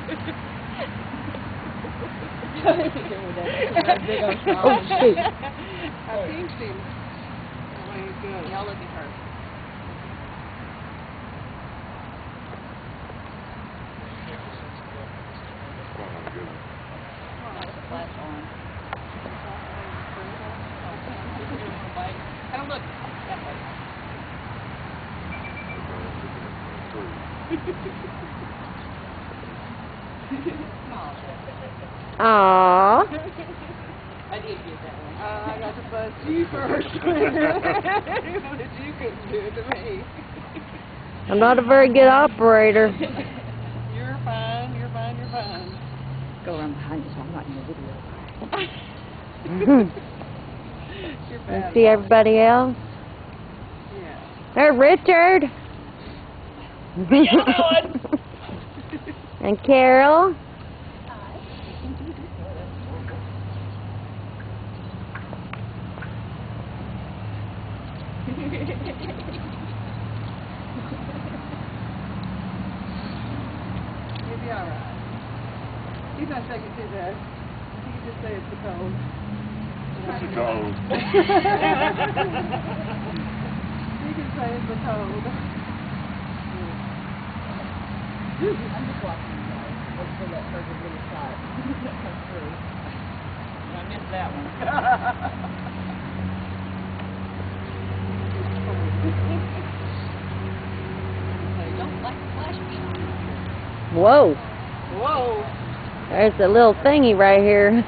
Big old smile. Oh, shoot. I pinched him. Oh, he's good. Y'all look at her. Flash on. Have a look. That way. Aww. I did get that one. I got to bust you first. But you couldn't do it to me. I'm not a very good operator. You're fine, you're fine, you're fine. Go around behind you so I'm not in the video. You're Let's bad. see everybody else. Yeah. There's Richard. And Carol. You'll be alright. He's not shaking too bad. You can just say it's the cold. It's the cold. You can say it's the cold. I'm just watching you guys. Wait for that perfect little shot that comes through. I missed that one. Don't like the flash beam. Whoa. Whoa. There's a little thingy right here.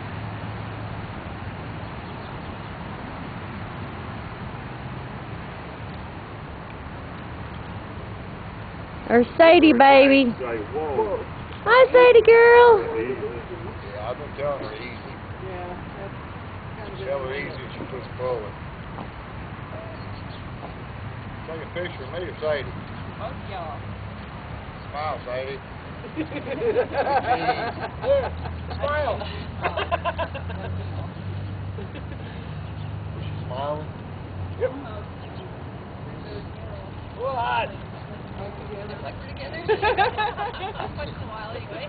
There's Sadie, baby. Say, whoa. Hi, Sadie girl. Yeah, I've been telling her easy. Yeah, that's kind of Tell her easy if she puts forward. Take a picture of me or Sadie. Both y'all. Smile, Sadie. Smile. Was she smiling? Yep. What? Looks like we're together. Once in a while, anyway.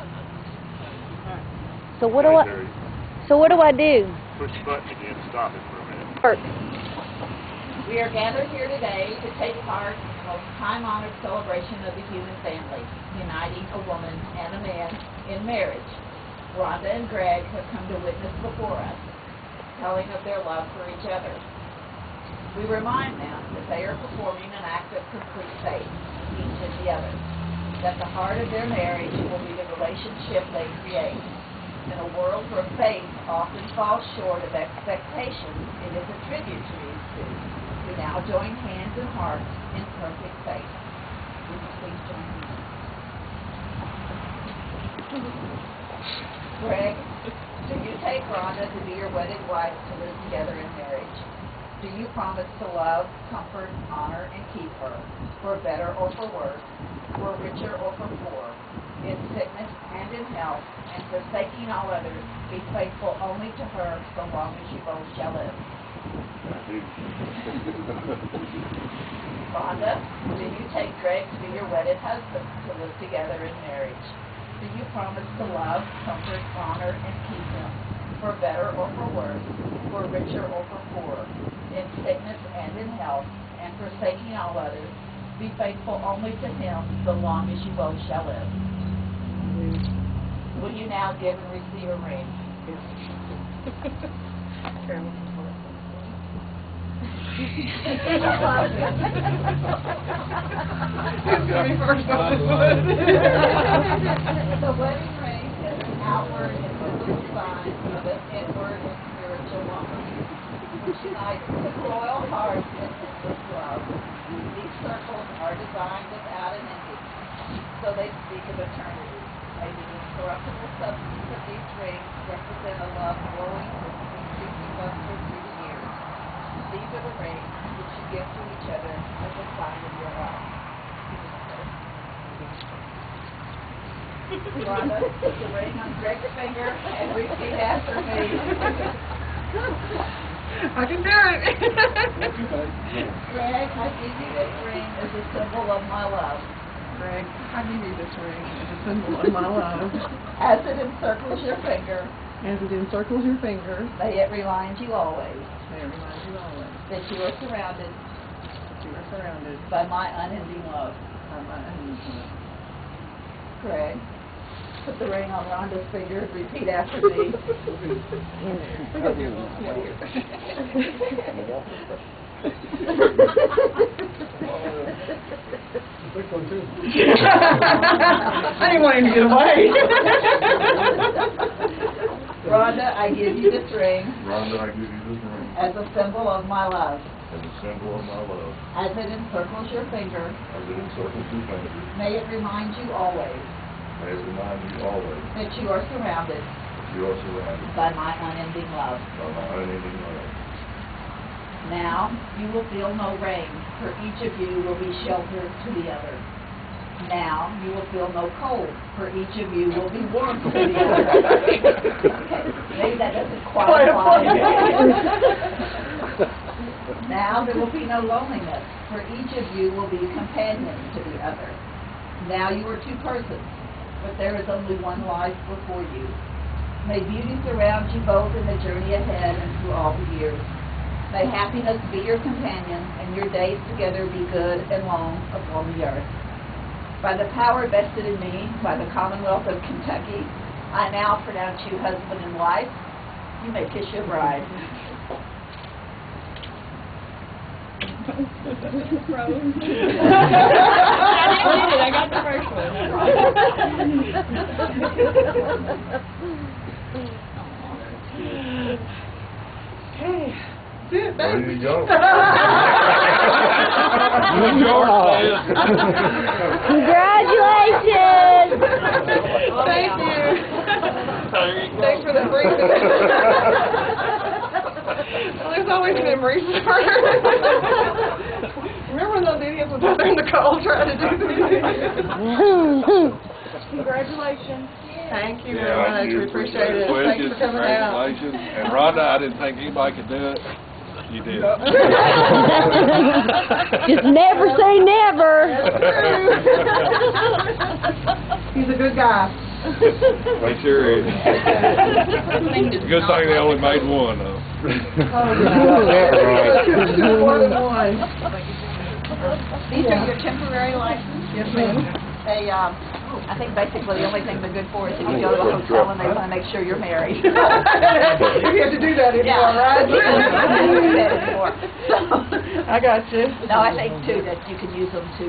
So what do I? So what do I do? Push the button again to stop it for a minute. Work. We are gathered here today to take part in the most time-honored celebration of the human family, uniting a woman and a man in marriage. Rhonda and Greg have come to witness before us, telling of their love for each other. We remind them that they are performing an act of complete faith, each in the other, that the heart of their marriage will be the relationship they create. In a world where faith often falls short of expectations, it is a tribute to these two, who now join hands and hearts in perfect faith. Would you please join me? Greg, do you take Rhonda to be your wedded wife to live together in marriage? Do you promise to love, comfort, honor, and keep her, for better or for worse, for richer or for poor, in sickness and in health, and forsaking all others, be faithful only to her so long as you both shall live? Rhonda, do you take Greg to be your wedded husband to live together in marriage? Do you promise to love, comfort, honor, and keep him, for better or for worse, for richer or for poor, in sickness and in health, and forsaking all others, be faithful only to him so long as you both shall live? Will you now give and receive a ring? Who's going to be first on this one? The wedding ring is an outward and visible sign of an inward and spiritual woman, which unites two loyal hearts in endless love. These circles are designed without an ending, so they speak of eternity. May the incorruptible substance of these rings represent a love growing with increasing luster through the years. These are the rings which you give to each other as a sign of your love. Rhonda, put the ring on Greg's finger and repeat after me. I can do it. Greg, I give you this ring as a symbol of my love. Greg, I give you this ring as a symbol of my love. As it encircles your finger, As it encircles your finger, may it remind you always may it remind you always that you are surrounded that you are surrounded by my unending love. by my unending love. Greg, put the ring on Rhonda's finger and repeat after me. We're going to do a little sweat here. I didn't want him to get away. Rhonda, I give you this ring Rhonda, I give you this ring as a symbol of my love. as a symbol of my love. As it encircles your finger, As it encircles your finger, may it remind you always may it remind you always that you are surrounded that you are surrounded by my unending love. by my unending love. Now you will feel no rain, for each of you will be shelter to the other. Now you will feel no cold, for each of you will be warm to the other. Maybe that doesn't quite apply. Now there will be no loneliness, for each of you will be companions to the other. Now you are two persons, but there is only one life before you. May beauty surround you both in the journey ahead and through all the years. May happiness be your companion, and your days together be good and long upon the earth. By the power vested in me by the Commonwealth of Kentucky, I now pronounce you husband and wife. You may kiss your bride. I got the first one. Okay. That's it, There baby. you go. Congratulations! Thank you. Thanks for the briefing. Well, there's always memories. Remember when those idiots was out there in the cold trying to do this? Congratulations. Thank you very much. We appreciate it. Thanks for coming out. Congratulations. And Rhonda, I didn't think anybody could do it. You did. Just never say never. He's a good guy. They sure is. It's a good thing they only made one, though. More than one. These are your temporary licenses. Yes, ma'am. They, I think basically the only thing they're good for is if you go to a hotel and they want to make sure you're married. You have to do that anymore, right? I don't do that anymore. So, I got you. no, I think too that you can use them to,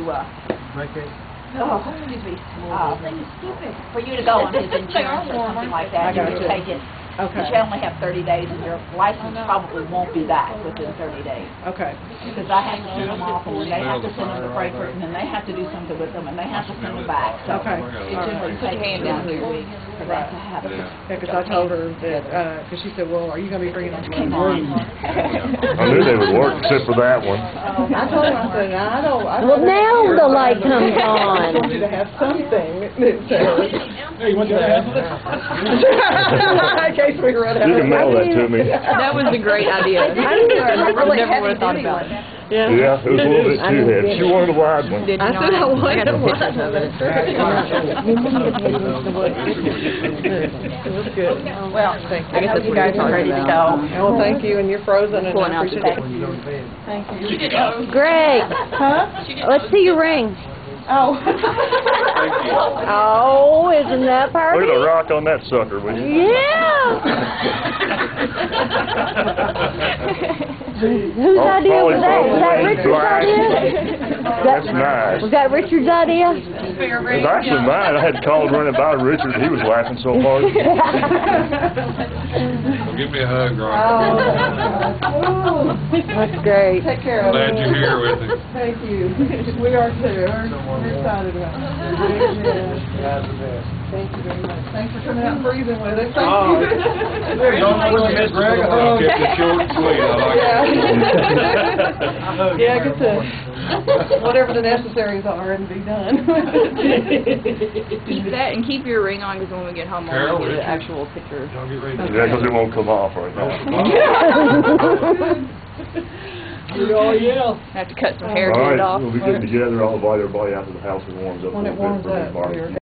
excuse me, for you to go on his insurance or something like that. I got You you. can take it. Okay. But you only have 30 days and your license probably won't be back within 30 days. Okay. Because I have to send them off, and then they have to send them to Frankfurt, and then they have to do something with them, and they have to send them back. So Okay. it generally takes down 2 weeks for that to happen. Yeah, because I told her that, because she said, well, are you going to be bringing them to Come on. I knew they would work except for that one. I told her, I said, I don't. Well, now the light comes I on. want you to have something that says. Hey, you want that? In case we run out. You can mail that to me. That was a great idea. I really never would have thought heavy-duty about one. it. Yeah, it was a little bit too heavy. She wanted a wide one. Did you I said I not? wanted got one. pictures of it. It was good. Well, I I guess know that's you what guys you're are ready to talking go. Well, thank you, and you're frozen, and Pulling I out the appreciate it. Thank you. Great. Huh? Let's see your ring. Oh. Oh, isn't that Look at the pretty? rock on that sucker, will you? Yeah. Whose Oh, idea was that? Was that polypropylene Richard's glass. idea? That's nice. Was that Richard's idea? It was actually mine. I had called running by Richard. He was laughing so hard. Well, give me a hug, Rhonda. Oh. That's great. Take care of Glad it. you're here with me. Thank you. We are too. We're excited about it. Thank you very much. Thanks for coming out and breathing with us. Thank you. I'll keep it short and sweet. I like it. Yeah, get to whatever the necessaries are and be done. Keep that and keep your ring on because when we get home, Carol, we'll get an Richard. actual picture. Don't get ready to Yeah, because it won't come off right now. Oh, yeah. I have to cut some hair All to get right, it off. we'll be getting together. I'll invite everybody out to the house when it warms up a When it little bit warms for the up, barbecue.